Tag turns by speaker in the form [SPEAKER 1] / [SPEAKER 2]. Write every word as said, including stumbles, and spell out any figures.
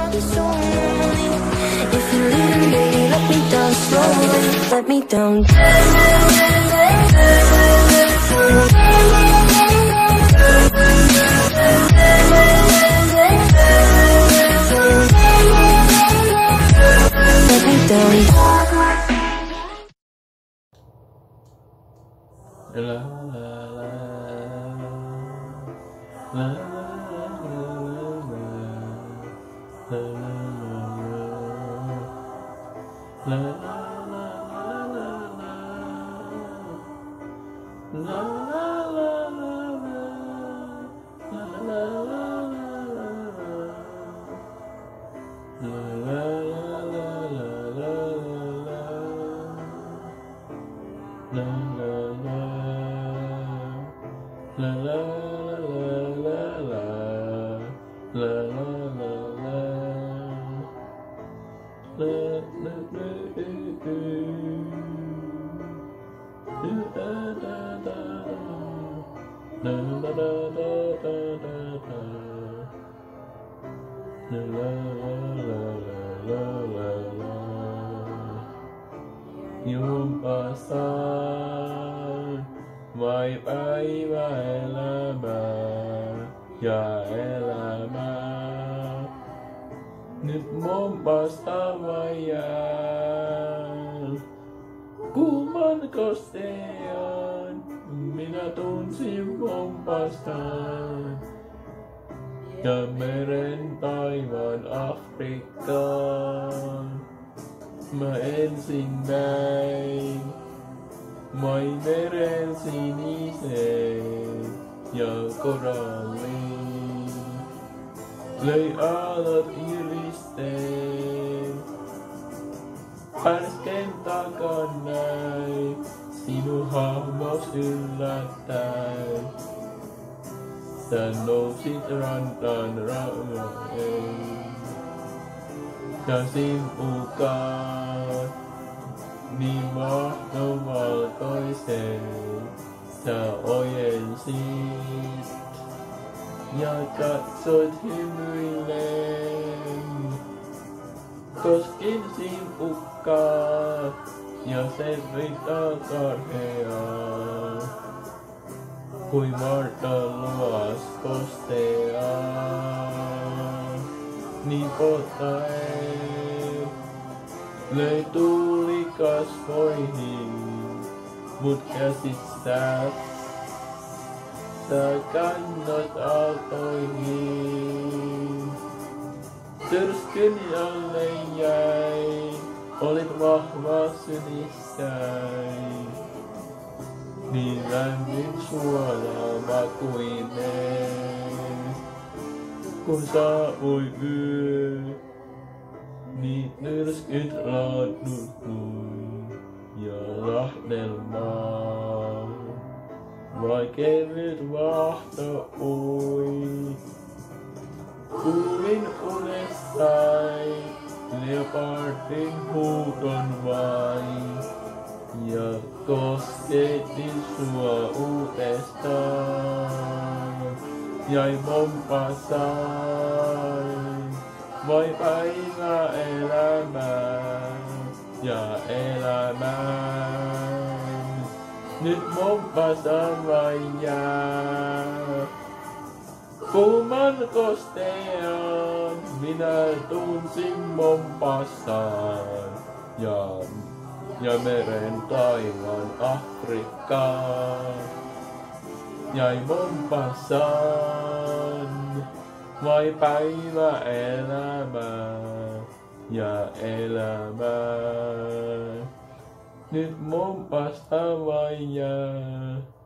[SPEAKER 1] I'll be so lonely. If you're leaving, baby, let me down slowly. Let me down. Let me down.
[SPEAKER 2] La la la la la Yung pasal mai pai mai lama ya elama nit mom basta mayan kuman kostean minatun si mom pastan ya meren Taiwan Afrika maen sin bay mai meren sini se ya korali lei alat iriste parsken takanai sinu hamos ilatai dan no sitran dan ramai Kasim ukat ni mah nomal tôi sẽ sa oyen sit ya kat so tim rilen koskin sim ukat ya se vita karhea kui marta luas kostea ni potai Lei tulikas voihin, mut käsissät sä kannat aaltoihin. Tyrskyn jälleen jäi, olit vahva synissäin. Niin lämmin suolaa makuineen, kun saapui yö. Niin myrskyt laadutui ja lahdelmaa, vai kevyt vahto ui. Kuulin unessai leopardin huudon vain, ja kosketin sua uudestaan, jäi Mompasain. Voi päivä elämään ja elämään. Nyt Mompasa vain jää. Kuuman kostean minä tunsin Mompasaan. Ja, ja meren taivaan Afrikkaan. Jäi Mompasaan. Vai päivä elämää ja elämää. Nyt Mompasa vain jää.